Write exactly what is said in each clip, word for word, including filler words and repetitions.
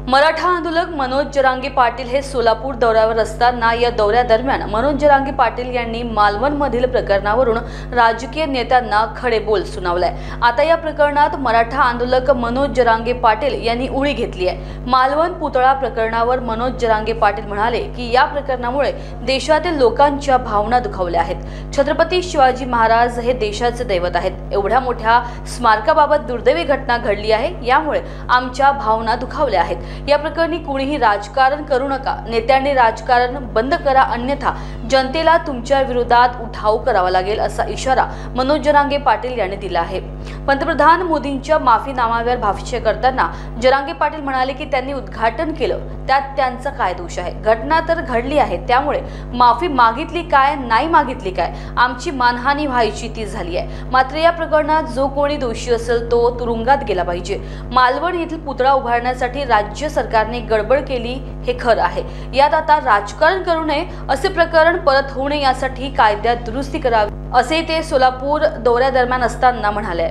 मराठा आंदोलक मनोज जरांगे पाटील हे सोलापूर दौऱ्यावर असताना या दौऱ्यादरम्यान मनोज जरांगे पाटील यांनी मालवणमधील प्रकरणावरून राजकीय नेत्यांना खडे बोल सुनावलाय। आता या प्रकरणात मराठा आंदोलक मनोज जरांगे पाटील यांनी उडी घेतली आहे। मालवण पुतळा प्रकरणावर मनोज जरांगे पाटील म्हणाले की या प्रकरणामुळे देशातील लोकांच्या भावना दुखावल्या आहेत। छत्रपती शिवाजी महाराज हे देशाचे दैवत आहेत। एवढ्या मोठ्या स्मारकाबाबत दुर्दैवी घटना घडली आहे, यामुळे आमच्या भावना दुखावल्या आहेत। या प्रकरणी कुणीही राजकारण करू नका। नेत्यांनी राजकारण बंद करा, अन्यथा जनतेला तुमच्या विरोधात उठाव करावा लागेल, असा इशारा मनोज जरांगे पाटील यांनी दिला आहे। पंतप्रधान मोदींच्या माफीनाम्यावर भाष्य करताना जरांगे पाटील म्हणाले की त्यांनी उद्घाटन केलं, त्यात त्यांचा काय दोष आहे? घटना तर घडली आहे, त्यामुळे माफी मागितली काय नाही मागितली काय, आमची मानहानी व्हायची ती झाली आहे। मात्र या प्रकरणात जो कोणी दोषी असेल तो तुरुंगात गेला पाहिजे। मालवण येथील पुतळा उभारण्यासाठी राज्य सरकारने गडबड केली हे खरं आहे। यात आता राजकारण करू नये, असे प्रकरण परत होऊ नये यासाठी कायद्यात दुरुस्ती करावी, असे ते सोलापूर दौऱ्यादरम्यान असताना म्हणाले।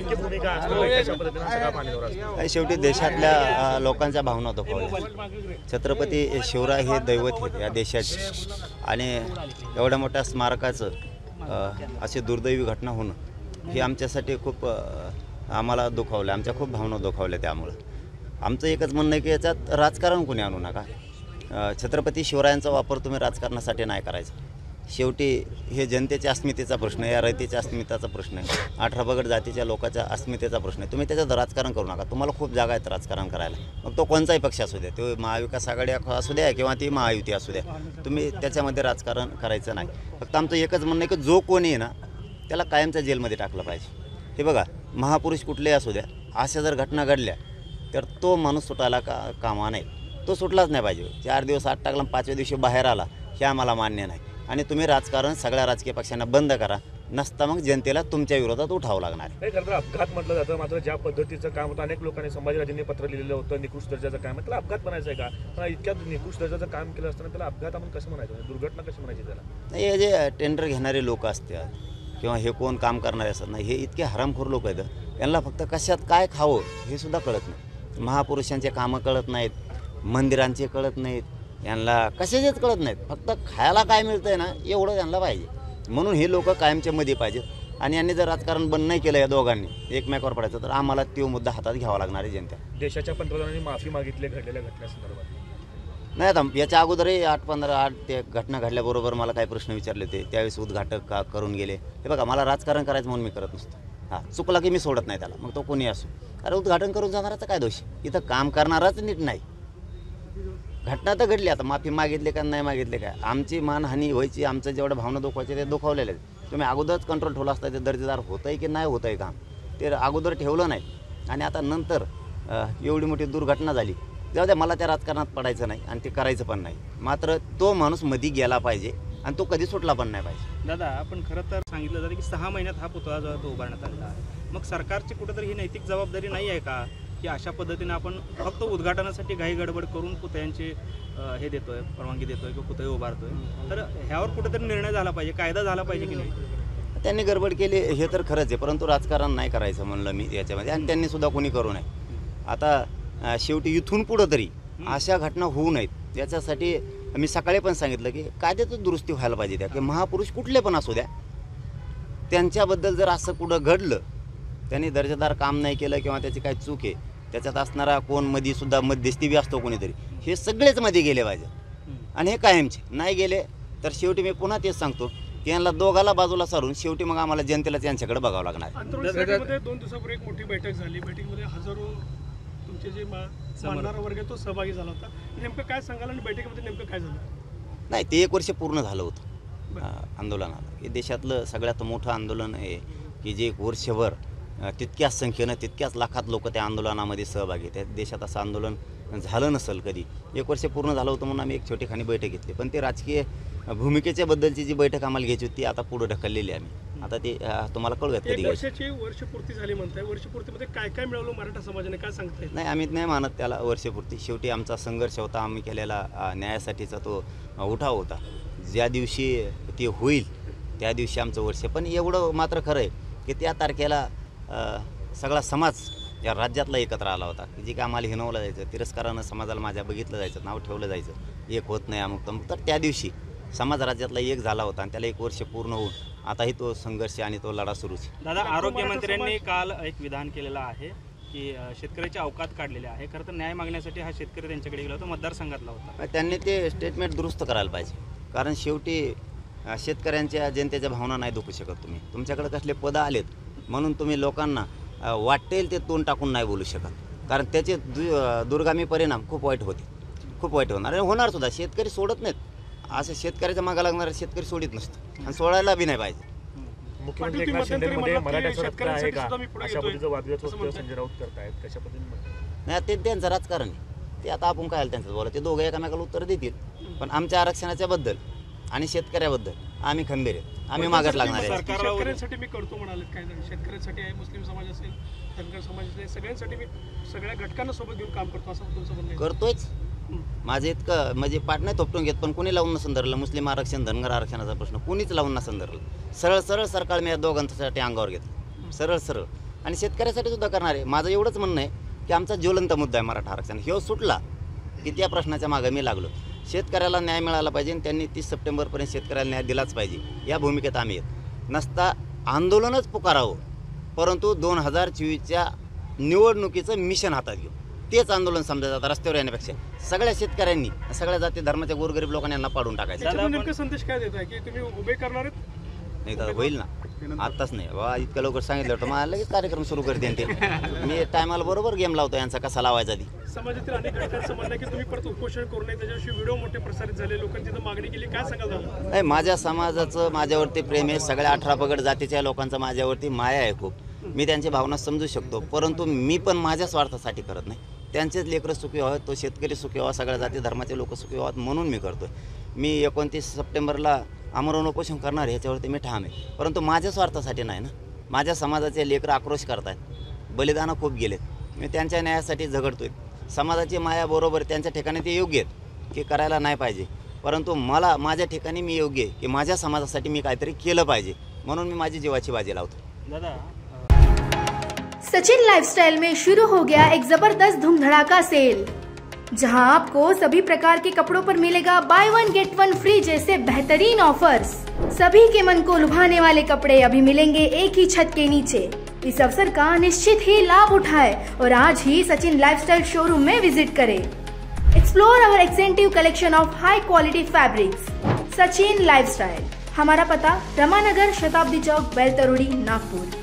शेवटी देशातल्या लोकांच्या भावना दुखावल्या। छत्रपती शिवराय हे दैवत आहेत या देशाचे, आणि एवढ्या मोठ्या स्मारकाचं अशी दुर्दैवी घटना होणं ही आमच्यासाठी खूप आम्हाला दुखावलं, आमच्या खूप भावना दुखावल्या। त्यामुळं आमचं एकच म्हणणं आहे की याच्यात राजकारण कोणी आणू नका। छत्रपती शिवरायांचा वापर तुम्ही राजकारणासाठी नाही करायचा। शेवटी हे जनतेच्या अस्मितेचा प्रश्न आहे, या रयतेच्या अस्मितेचा प्रश्न आहे, अठरा पगड जातीच्या लोकांच्या अस्मितेचा प्रश्न आहे। तुम्ही त्याच्यात राजकारण करू नका। तुम्हाला खूप जागा आहेत राजकारण करायला, मग तो कोणताही पक्ष असू द्या, तो महाविकास आघाडी असू द्या किंवा ती महायुती असू द्या, तुम्ही त्याच्यामध्ये राजकारण करायचं नाही। फक्त आमचं एकच म्हणणं आहे की जो कोणी आहे ना त्याला कायमच्या जेलमध्ये टाकलं पाहिजे। हे बघा, महापुरुष कुठलेही असू द्या, अशा जर घटना घडल्या तर तो माणूस सुटायला का कामा नाही, तो सुटलाच नाही पाहिजे। चार दिवस आत टाकला, पाचव्या दिवशी बाहेर आला, हे आम्हाला मान्य नाही। आणि तुम्ही राजकारण सगळ्या राजकीय पक्षांना बंद करा, नसता मग जनतेला तुमच्या विरोधात उठावं लागणार। नाही खरं तर अपघात म्हटलं जातं, मात्र ज्या पद्धतीचं काम होतं, अनेक लोकांनी संभाजीराजेंनी पत्र लिहिलेलं होतं, निकृष्ट दर्जाचं काम आहे, त्याला अपघात म्हणायचं आहे का? इतक्या निकृष्ट दर्जाचं काम केलं असताना त्याला अपघात आपण कसं म्हणायचं, दुर्घटना कशी म्हणायची त्याला? नाही, हे जे टेंडर घेणारे लोक असतात किंवा हे कोण काम करणारे असतात नाही, हे इतके हरामखोर लोक आहेत, यांना फक्त कशात काय खावं हे सुद्धा कळत नाही। महापुरुषांचे कामं कळत नाहीत, मंदिरांचे कळत नाहीत, यांना कशाचेच कळत नाहीत, फक्त खायला काय मिळतंय ना एवढं त्यांना पाहिजे। म्हणून हे लोक कायमच्या मध्ये पाहिजेत। आणि यांनी जर राजकारण बंद नाही केलं या दोघांनी एकमेकावर पडायचं, तर आम्हाला तो मुद्दा हातात घ्यावा लागणार आहे जनता। देशाच्या पंतप्रधानांनी माफी मागितली घडलेल्या घटनेसंदर्भात? नाही, आता याच्या अगोदरही आठ पंधरा आठ ते घटना घडल्याबरोबर मला काही प्रश्न विचारले होते, त्यावेळेस उद्घाटक का करून गेले। हे बघा, मला राजकारण करायचं म्हणून मी करत नसतो। हां, चुकला की मी सोडत नाही त्याला, मग तो कोणी असो। अरे उद्घाटन करून जाणाराचा काय दोष? इथं काम करणाराच नीट नाही। घटना तर घडली, आता माफी मागितली का नाही मागितले काय, आमची मानहानी व्हायची, आमचं जेवढं भावना दुखवायचे ते दुखवलेले आहेत। तुम्ही अगोदरच कंट्रोल ठेवला असता, ते दर्जेदार होतं आहे की नाही होतं आहे काम, ते अगोदर ठेवलं नाही। आणि आता नंतर एवढी मोठी दुर्घटना झाली, जाऊ द्या, मला त्या राजकारणात पडायचं नाही आणि ते करायचं पण नाही। मात्र तो माणूस मध्ये गेला पाहिजे आणि तो कधी सुटला पण नाही पाहिजे। दादा, आपण खरं तर सांगितलं जातं की सहा महिन्यात हा पुतळा जो तो उभारण्यात आलेला आहे, मग सरकारची कुठेतरी ही नैतिक जबाबदारी नाही आहे का की अशा पद्धतीने आपण फक्त उद्घाटनासाठी घाई गडबड करून पुतळ्यांचे हे देतोय, परवानगी देतोय किंवा पुतळे उभारतोय? तर ह्यावर कुठेतरी निर्णय झाला पाहिजे, कायदा झाला पाहिजे की नाही? त्यांनी गडबड केली हे तर खरंच आहे, परंतु राजकारण नाही करायचं म्हणलं मी याच्यामध्ये, आणि त्यांनी सुद्धा कोणी करू नये। आता शेवटी इथून पुढं तरी अशा घटना होऊ नयेत याच्यासाठी मी सकाळी पण सांगितलं की कायद्यातच दुरुस्ती व्हायला पाहिजे। त्या की महापुरुष कुठले पण असू द्या, त्यांच्याबद्दल जर असं कुठं घडलं, त्यांनी दर्जेदार काम नाही केलं किंवा त्याची काही चूक आहे, त्याच्यात असणारा कोण मध्ये सुद्धा मध्यस्थी बी असतो कोणीतरी, हे सगळेच मध्ये गेले पाहिजे। आणि हे कायमचे नाही गेले तर शेवटी मी पुन्हा तेच सांगतो की यांना दोघाला बाजूला सारून शेवटी मग आम्हाला जनतेलाच यांच्याकडे बघावं लागणार। दोन दिवसापूर्वी एक मोठी बैठक झाली, बैठकीमध्ये हजारो तुमचे जे मानणारा वर्ग तो सहभागी झाला होता, नेमकं काय सांगाल आणि बैठकीमध्ये नेमकं काय झालं? नाही, ते एक वर्ष पूर्ण झालं होतं आंदोलनाला। हे देशातलं सगळ्यात मोठं आंदोलन आहे की जे एक वर्षभर तितक्याच संख्येनं तितक्याच लाखात लोक त्या आंदोलनामध्ये सहभागी आहेत। देशात असं आंदोलन झालं नसेल कधी। एक वर्ष पूर्ण झालं होतं म्हणून आम्ही एक छोटीखानी बैठक घेतली, पण ते राजकीय भूमिकेच्या बद्दलची जी बैठक आम्हाला घ्यायची होती ती आता पुढे ढकललेली आहे आम्ही। आता ते तुम्हाला कळूयात कधी वर्षाची वर्षपूर्ती झाली म्हणताय, वर्षपूर्तीमध्ये काय काय मिळवलं मराठा समाजाने, काय सांगताय? नाही, आम्ही नाही मानत त्याला वर्षपूर्ती। शेवटी आमचा संघर्ष होता, आम्ही केलेला न्यायासाठीचा तो उठाव होता। ज्या दिवशी ते होईल त्या दिवशी आमचं वर्ष। पण एवढं मात्र खरं आहे की त्या तारखेला सगळा समाज या राज्यातला एकत्र आला होता, जी काय आम्हाला हिनवलं जायचं, तिरस्कारानं समाजाला माझ्या बघितलं जायचं, नाव ठेवलं जायचं, एक होत नाही अमुक तमुक. तर त्या दिवशी समाज राज्यातला एक झाला होता आणि त्याला एक वर्ष पूर्ण होऊन आताही तो संघर्ष आणि तो लढा सुरूच आहे. दादा, आरोग्यमंत्र्यांनी काल एक विधान केलेलं आहे की अ, शेतकऱ्याचे अवकात काढलेले आहे. खरं तर न्याय मागण्यासाठी हा शेतकरी त्यांच्याकडे गेला होता, मतदारसंघातला होता. त्यांनी ते स्टेटमेंट दुरुस्त करायला पाहिजे, कारण शेवटी अ, शेतकऱ्यांच्या जनतेच्या भावना नाही दुखू शकत तुम्ही. तुमच्याकडे कसले पदं आलेत म्हणून तुम्ही लोकांना अ, वाटेल ते तोंड टाकून नाही बोलू शकत, कारण त्याचे दु अ, दुर्गामी परिणाम खूप वाईट होते, खूप वाईट होणार आणि होणार सुद्धा. शेतकरी सोडत नाहीत, असं शेतकऱ्याच्या मागं लागणारा शेतकरी सोडित नसतो आणि सोडायला बी नाही पाहिजे. मुख्यमंत्री एकनाथ शिंदेमध्ये मराठ्याचा रक्त आहे का, अशा पद्धतीचं वादविवाद होतं, संजय राऊत करतायत, कशा पद्धतीने म्हणतात? नाही, ते त्यांचं राजकारण आहे, ते आता आपण काय त्यांचं बोला, ते दोघं एकामेकाला उत्तर देतील. पण आमच्या आरक्षणाच्या बद्दल आणि शेतकऱ्याबद्दल आम्ही खंबीर आहेत, आम्ही मागत लागणार आहे. शेतकऱ्यांसाठी मी करतो म्हणाले, काय झालं? शेतकऱ्यांसाठी आहे, मुस्लिम समाज असेल, धनगर समाज असेल, सगळ्यांसाठी मी सगळ्या घटकांना सोबत घेऊन काम करतो, असं तुमचं म्हणणं आहे? करतोयच. माझं इतकं म्हणजे पाठ नाही थोपटून घेत, पण कोणी लावून नसून धरलं मुस्लिम आरक्षण, धनगर आरक्षणाचा प्रश्न कोणीच लावून नसून धरलं. सरळ सरळ सरकार मी या दोघांसाठी अंगावर घेतलं, सरळ सरळ. आणि शेतकऱ्यासाठी सुद्धा करणार आहे. माझं एवढंच म्हणणं आहे की आमचा ज्वलंत मुद्दा आहे मराठा आरक्षण, ह्यो सुटला की त्या प्रश्नाच्या मागे मी लागलो. शेतकऱ्याला न्याय मिळाला पाहिजे आणि त्यांनी तीस सप्टेंबरपर्यंत शेतकऱ्याला न्याय दिलाच पाहिजे, या भूमिकेत आम्ही येत नसता आंदोलनच पुकारावं, परंतु दोन हजार चोवीसच्या निवडणुकीचं मिशन हातात घेऊ. तेच आंदोलन समजा जातं रस्त्यावर येण्यापेक्षा. सगळ्या शेतकऱ्यांनी, सगळ्या जाती धर्माच्या गोरगरीब लोकांना यांना पाडून टाकायचं. त्याच्यातून नेमका संदेश काय देत आहे की तुम्ही उभे करणार आहेत? नाही दादा, होईल ना, आत्ताच नाही बाबा, इतकं लवकर सांगितलं होतं मला लगेच कार्यक्रम सुरू करते ते. मी टायमाला बरोबर गेम लावतो यांचा कसा लावायचा ती. समाजातील अनेक घटकांचं म्हणणं आहे की तुम्ही परत उपोषण करू नये, त्याच्याविषयी व्हिडिओ मोठे प्रसारित झाले, लोकांची तिथं मागणी केली, काय सांगाल दादा? नाही, माझ्या समाजाचं माझ्यावरती प्रेम आहे, सगळ्या अठरा पगड जातीच्या लोकांचा माझ्यावरती माया आहे खूप. मी त्यांची भावना समजू शकतो, परंतु मी पण माझ्या स्वार्थासाठी करत नाही. त्यांचेच लेकरं सुखी व्हावेत, तो शेतकरी सुखी व्हावा, सगळ्या जाती धर्माचे लोक सुखी व्हावेत म्हणून मी करतो. मी एकोणतीस सप्टेंबरला आमरण उपोषण करणार ह्याच्यावरती मी ठाम आहे, परंतु माझ्या स्वार्थासाठी नाही ना. माझ्या समाजाचे लेकरं आक्रोश करत आहेत, बलिदानं खूप गेलेत, मी त्यांच्या न्यायासाठी झगडतो आहे. समाजाची माया बरोबर त्यांच्या ठिकाणी ते योग्य आहेत की करायला नाही पाहिजे, परंतु मला माझ्या ठिकाणी मी योग्य आहे की माझ्या समाजासाठी मी काहीतरी केलं पाहिजे, म्हणून मी माझी जीवाची बाजी लावतो. दादा, सचिन लाइफस्टाइल में शुरू हो गया एक जबरदस्त धूम धड़ाका सेल, जहां आपको सभी प्रकार के कपड़ों पर मिलेगा buy one get one free जैसे बेहतरीन ऑफर्स। सभी के मन को लुभाने वाले कपड़े अभी मिलेंगे एक ही छत के नीचे। इस अवसर का निश्चित ही लाभ उठाए और आज ही सचिन लाइफस्टाइल शोरूम में विजिट करें। Explore our extensive collection of high quality fabrics. Sachin lifestyle, हमारा पता रमानगर, शताब्दी चौक, बेलतरोड़ी, नागपुर।